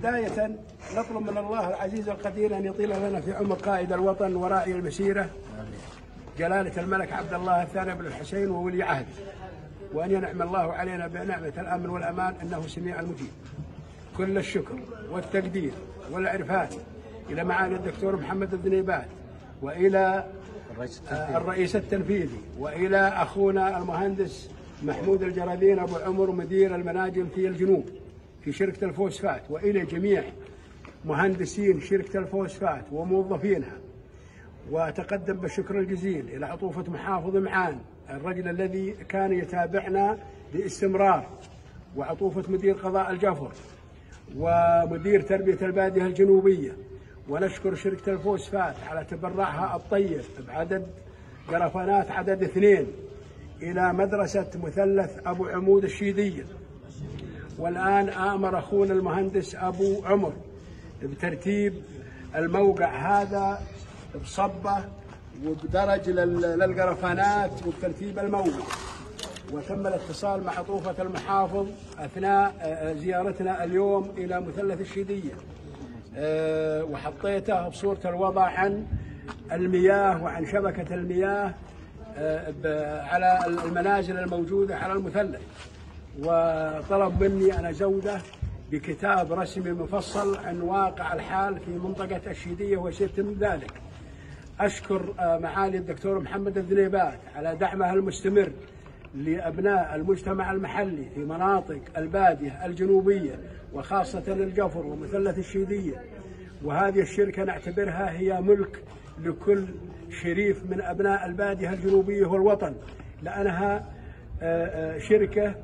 بداية نطلب من الله العزيز القدير أن يطيل لنا في عمر قائد الوطن وراعي المسيرة جلالة الملك عبد الله الثاني بن الحسين وولي عهده، وأن ينعم الله علينا بنعمة الأمن والأمان إنه سميع المجيب. كل الشكر والتقدير والعرفان إلى معالي الدكتور محمد الذنيبات، وإلى الرئيس التنفيذي، وإلى أخونا المهندس محمود الجرادين أبو عمر مدير المناجم في الجنوب في شركة الفوسفات، وإلى جميع مهندسين شركة الفوسفات وموظفينها. وأتقدم بالشكر الجزيل إلى عطوفة محافظ معان الرجل الذي كان يتابعنا باستمرار، وعطوفة مدير قضاء الجفر، ومدير تربية البادية الجنوبية. ونشكر شركة الفوسفات على تبرعها الطيب بعدد قرفانات عدد 2 إلى مدرسة مثلث أبو عمود الشيدية. والآن آمر أخونا المهندس أبو عمر بترتيب الموقع هذا بصبة وبدرج للقرفانات وبترتيب الموقع. وتم الاتصال مع عطوفة المحافظ أثناء زيارتنا اليوم إلى مثلث الشيدية، وحطيته بصورة الوضع عن المياه وعن شبكة المياه على المنازل الموجودة على المثلث. وطلب مني أن أزوده بكتاب رسمي مفصل عن واقع الحال في منطقة الشيدية وسيتم ذلك. أشكر معالي الدكتور محمد الذنيبات على دعمه المستمر لأبناء المجتمع المحلي في مناطق البادية الجنوبية وخاصة الجفر ومثلث الشيدية. وهذه الشركة نعتبرها هي ملك لكل شريف من أبناء البادية الجنوبية والوطن، لأنها شركة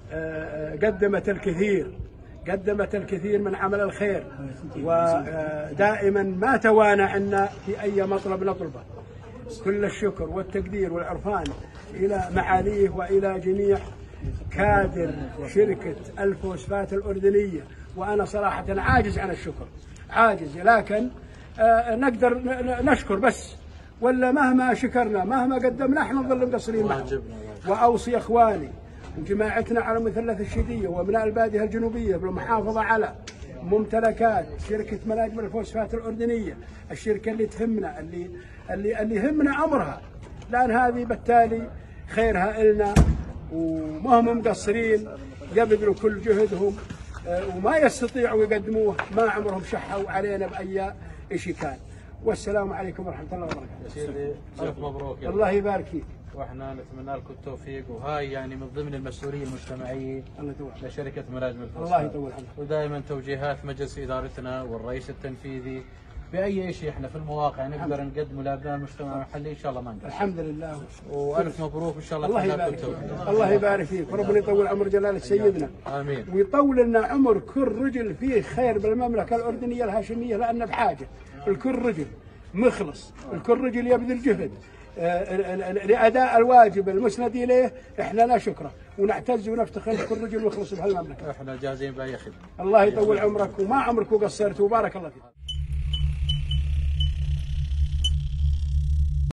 قدمت الكثير من عمل الخير، ودائما ما توانى عنا في أي مطلب نطلبه. كل الشكر والتقدير والعرفان إلى معاليه وإلى جميع كادر شركة الفوسفات الأردنية. وأنا صراحة عاجز عن الشكر، عاجز، لكن نقدر نشكر بس، ولا مهما شكرنا مهما قدمنا احنا نظل مقصرين معهم. وأوصي إخواني وجماعتنا على مثلث الشيدية وأبناء البادية الجنوبية بالمحافظة على ممتلكات شركة مناجم الفوسفات الأردنية، الشركة اللي تهمنا اللي يهمنا أمرها، لأن هذه بالتالي خيرها إلنا، وما هم مقصرين، يبذلوا كل جهدهم وما يستطيعوا يقدموه، ما عمرهم شحوا علينا بأي شيء كان. والسلام عليكم ورحمة الله وبركاته. سيدي ألف مبروك. الله يبارك فيك. واحنا نتمنى لكم التوفيق، وهاي يعني من ضمن المسؤوليه المجتمعيه لشركه مناجم الفوسفات. الله يطول عمرك. ودائما توجيهات مجلس ادارتنا والرئيس التنفيذي باي شيء احنا في المواقع نقدر نقدمه لابناء المجتمع المحلي ان شاء الله ما نقصر. الحمد لله. والف مبروك ان شاء الله. الله يبارك فيك. الله يبارك فيك، وربنا يطول عمر جلاله سيدنا. امين. ويطول لنا عمر كل رجل فيه خير بالمملكه الاردنيه الهاشميه، لان بحاجه الكل رجل مخلص، الكل رجل يبذل جهد لأداء الواجب المسند إليه. إحنا لا شكره ونعتز ونفتخر بكل رجل مخلص بهالمملكة. إحنا جاهزين بأي خدمة. الله يطول عمرك وما عمرك وقصرت، وبارك الله فيك.